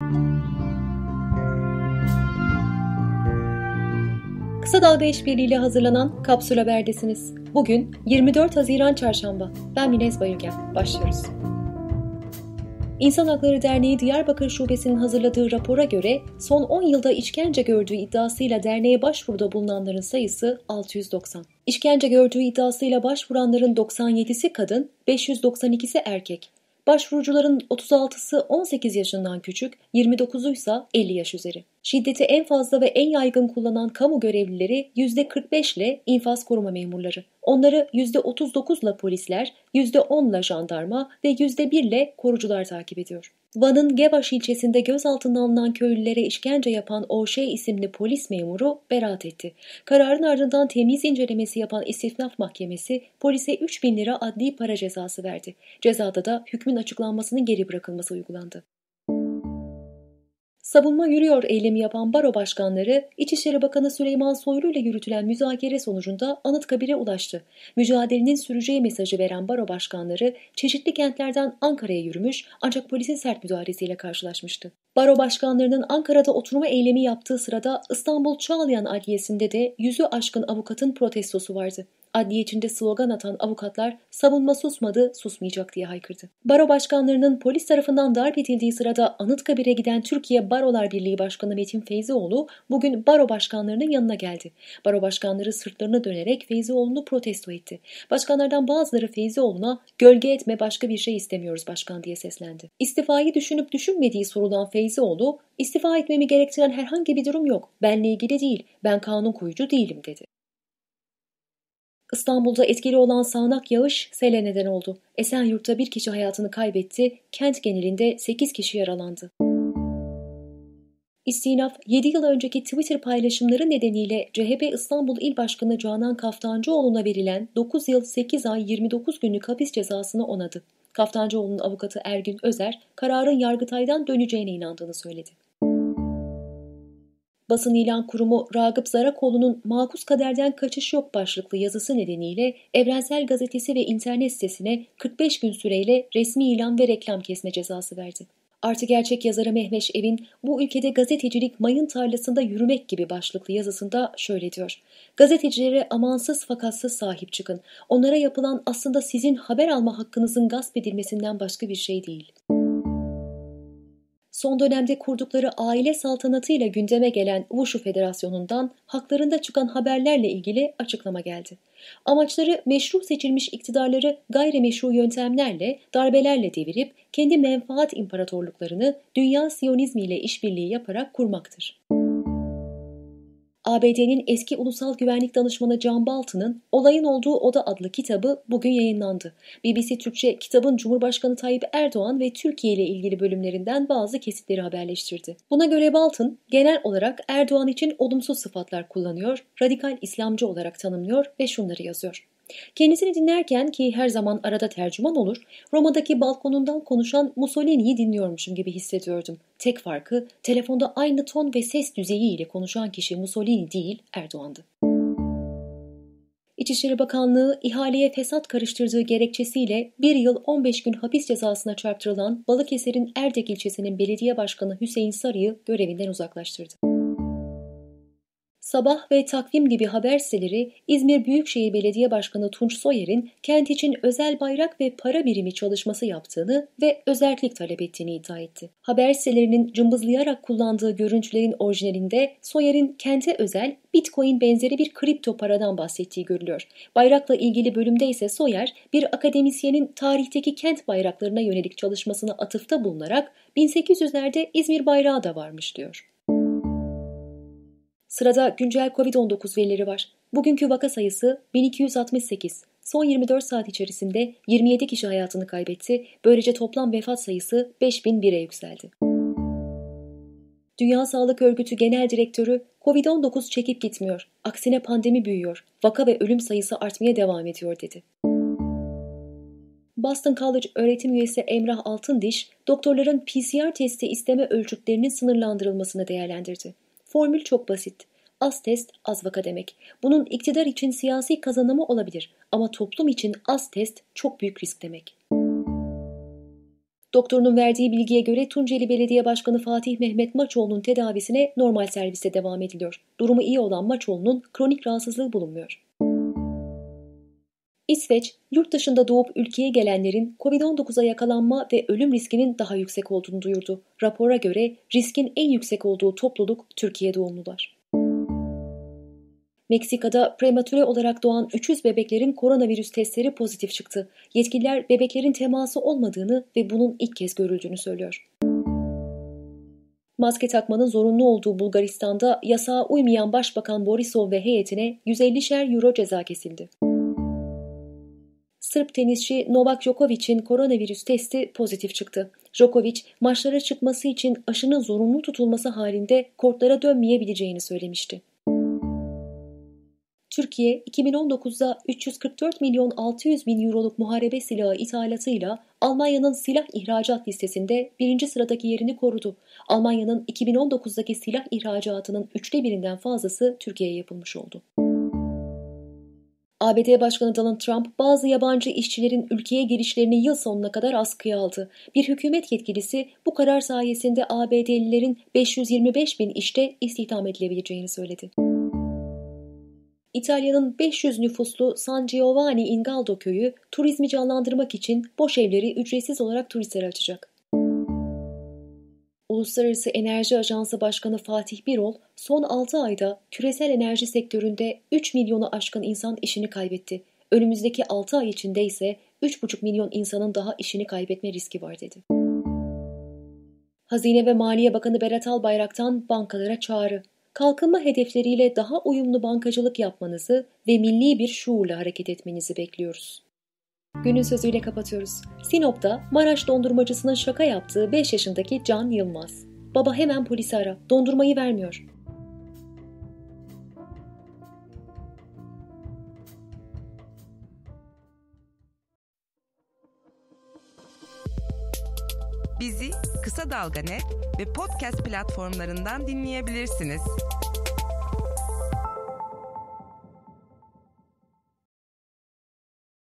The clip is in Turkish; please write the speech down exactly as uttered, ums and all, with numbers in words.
Kısa Dalga İşbirliğiyle hazırlanan Kapsül Haber'desiniz. Bugün yirmi dört Haziran Çarşamba. Ben Minez Bayülgen. Başlıyoruz. İnsan Hakları Derneği Diyarbakır Şubesi'nin hazırladığı rapora göre son on yılda işkence gördüğü iddiasıyla derneğe başvuruda bulunanların sayısı altı yüz doksan. İşkence gördüğü iddiasıyla başvuranların doksan yedisi kadın, beş yüz doksan ikisi erkek. Başvurucuların otuz altısı on sekiz yaşından küçük, yirmi dokuzu ise elli yaş üzeri. Şiddeti en fazla ve en yaygın kullanan kamu görevlileri yüzde kırk beş ile infaz koruma memurları. Onları yüzde otuz dokuz ile polisler, yüzde on ile jandarma ve yüzde bir ile korucular takip ediyor. Van'ın Gevaş ilçesinde gözaltına alınan köylülere işkence yapan O Ş isimli polis memuru beraat etti. Kararın ardından temyiz incelemesi yapan İstinaf Mahkemesi polise üç bin lira adli para cezası verdi. Cezada da hükmün açıklanmasının geri bırakılması uygulandı. Savunma yürüyor eylemi yapan baro başkanları, İçişleri Bakanı Süleyman Soylu ile yürütülen müzakere sonucunda Anıtkabir'e ulaştı. Mücadelenin süreceği mesajı veren baro başkanları çeşitli kentlerden Ankara'ya yürümüş ancak polisin sert müdahalesiyle karşılaşmıştı. Baro başkanlarının Ankara'da oturma eylemi yaptığı sırada İstanbul Çağlayan Adliyesi'nde de yüzü aşkın avukatın protestosu vardı. Adliye içinde slogan atan avukatlar savunma susmadı, susmayacak diye haykırdı. Baro başkanlarının polis tarafından darp edildiği sırada Anıtkabir'e giden Türkiye Barolar Birliği Başkanı Metin Feyzioğlu bugün baro başkanlarının yanına geldi. Baro başkanları sırtlarını dönerek Feyzioğlu'nu protesto etti. Başkanlardan bazıları Feyzioğlu'na "Gölge etme, başka bir şey istemiyoruz başkan" diye seslendi. İstifayı düşünüp düşünmediği sorulan Feyzioğlu, "İstifa etmemi gerektiren herhangi bir durum yok. Benle ilgili değil. Ben kanun koyucu değilim" dedi. İstanbul'da etkili olan sağanak yağış sele neden oldu. Esenyurt'ta bir kişi hayatını kaybetti, kent genelinde sekiz kişi yaralandı. İstinaf, yedi yıl önceki Twitter paylaşımları nedeniyle C H P İstanbul İl Başkanı Canan Kaftancıoğlu'na verilen dokuz yıl sekiz ay yirmi dokuz günlük hapis cezasını onadı. Kaftancıoğlu'nun avukatı Ergün Özer, kararın Yargıtay'dan döneceğine inandığını söyledi. Basın İlan Kurumu Ragıp Zarakoğlu'nun "Makus Kaderden Kaçış Yok" başlıklı yazısı nedeniyle Evrensel Gazetesi ve internet sitesine kırk beş gün süreyle resmi ilan ve reklam kesme cezası verdi. Artı Gerçek yazarı Mehveş Evin "Bu ülkede gazetecilik mayın tarlasında yürümek gibi" başlıklı yazısında şöyle diyor: "Gazetecilere amansız fakatsız sahip çıkın. Onlara yapılan aslında sizin haber alma hakkınızın gasp edilmesinden başka bir şey değil." Son dönemde kurdukları aile saltanatıyla gündeme gelen Wushu Federasyonu'ndan haklarında çıkan haberlerle ilgili açıklama geldi. Amaçları meşru seçilmiş iktidarları gayrimeşru yöntemlerle, darbelerle devirip kendi menfaat imparatorluklarını dünya Siyonizmi ile işbirliği yaparak kurmaktır. A B D'nin eski Ulusal Güvenlik Danışmanı Can Bolton'ın "Olayın Olduğu Oda" adlı kitabı bugün yayınlandı. B B C Türkçe kitabın Cumhurbaşkanı Tayyip Erdoğan ve Türkiye ile ilgili bölümlerinden bazı kesitleri haberleştirdi. Buna göre Bolton, genel olarak Erdoğan için olumsuz sıfatlar kullanıyor, radikal İslamcı olarak tanımlıyor ve şunları yazıyor: "Kendisini dinlerken, ki her zaman arada tercüman olur, Roma'daki balkonundan konuşan Mussolini'yi dinliyormuşum gibi hissediyordum. Tek farkı, telefonda aynı ton ve ses düzeyi ile konuşan kişi Mussolini değil, Erdoğan'dı." İçişleri Bakanlığı, ihaleye fesat karıştırdığı gerekçesiyle bir yıl on beş gün hapis cezasına çarptırılan Balıkesir'in Erdek ilçesinin belediye başkanı Hüseyin Sarı'yı görevinden uzaklaştırdı. Sabah ve Takvim gibi haber siteleri İzmir Büyükşehir Belediye Başkanı Tunç Soyer'in kent için özel bayrak ve para birimi çalışması yaptığını ve özerklik talep ettiğini iddia etti. Haber sitelerinin cımbızlayarak kullandığı görüntülerin orijinalinde Soyer'in kente özel Bitcoin benzeri bir kripto paradan bahsettiği görülüyor. Bayrakla ilgili bölümde ise Soyer, bir akademisyenin tarihteki kent bayraklarına yönelik çalışmasına atıfta bulunarak bin sekiz yüzlerde İzmir bayrağı da varmış diyor. Sırada güncel kovid on dokuz verileri var. Bugünkü vaka sayısı bin iki yüz altmış sekiz. Son yirmi dört saat içerisinde yirmi yedi kişi hayatını kaybetti. Böylece toplam vefat sayısı beş bin bire yükseldi. Dünya Sağlık Örgütü Genel Direktörü kovid on dokuz çekip gitmiyor. Aksine pandemi büyüyor. Vaka ve ölüm sayısı artmaya devam ediyor dedi. Boston College öğretim üyesi Emrah Altındiş, doktorların P C R testi isteme ölçütlerinin sınırlandırılmasını değerlendirdi. Formül çok basit. Az test, az vaka demek. Bunun iktidar için siyasi kazanımı olabilir ama toplum için az test çok büyük risk demek. Doktorunun verdiği bilgiye göre Tunceli Belediye Başkanı Fatih Mehmet Maçoğlu'nun tedavisine normal serviste devam ediliyor. Durumu iyi olan Maçoğlu'nun kronik rahatsızlığı bulunmuyor. İsveç, yurt dışında doğup ülkeye gelenlerin kovid on dokuza yakalanma ve ölüm riskinin daha yüksek olduğunu duyurdu. Rapora göre riskin en yüksek olduğu topluluk Türkiye doğumlular. Meksika'da prematüre olarak doğan üç yüz bebeklerin koronavirüs testleri pozitif çıktı. Yetkililer bebeklerin teması olmadığını ve bunun ilk kez görüldüğünü söylüyor. Maske takmanın zorunlu olduğu Bulgaristan'da yasağa uymayan Başbakan Borisov ve heyetine yüz ellişer euro ceza kesildi. Sırp tenisçi Novak Djokovic'in koronavirüs testi pozitif çıktı. Djokovic, maçlara çıkması için aşının zorunlu tutulması halinde kortlara dönmeyebileceğini söylemişti. Türkiye, iki bin on dokuzda üç yüz kırk dört milyon altı yüz bin euroluk muharebe silahı ithalatıyla Almanya'nın silah ihracat listesinde birinci sıradaki yerini korudu. Almanya'nın iki bin on dokuzdaki silah ihracatının üçte birinden fazlası Türkiye'ye yapılmış oldu. A B D Başkanı Donald Trump, bazı yabancı işçilerin ülkeye girişlerini yıl sonuna kadar askıya aldı. Bir hükümet yetkilisi bu karar sayesinde A B D'lilerin beş yüz yirmi beş bin işte istihdam edilebileceğini söyledi. İtalya'nın beş yüz nüfuslu San Giovanni in Galdo köyü turizmi canlandırmak için boş evleri ücretsiz olarak turistlere açacak. Uluslararası Enerji Ajansı Başkanı Fatih Birol, son altı ayda küresel enerji sektöründe üç milyonu aşkın insan işini kaybetti. Önümüzdeki altı ay içinde ise üç buçuk milyon insanın daha işini kaybetme riski var dedi. Hazine ve Maliye Bakanı Berat Albayrak'tan bankalara çağrı. Kalkınma hedefleriyle daha uyumlu bankacılık yapmanızı ve milli bir şuurla hareket etmenizi bekliyoruz. Günün sözüyle kapatıyoruz. Sinop'ta Maraş dondurmacısının şaka yaptığı beş yaşındaki Can Yılmaz. Baba hemen polisi ara, dondurmayı vermiyor. Bizi Kısa Dalga Net ve podcast platformlarından dinleyebilirsiniz.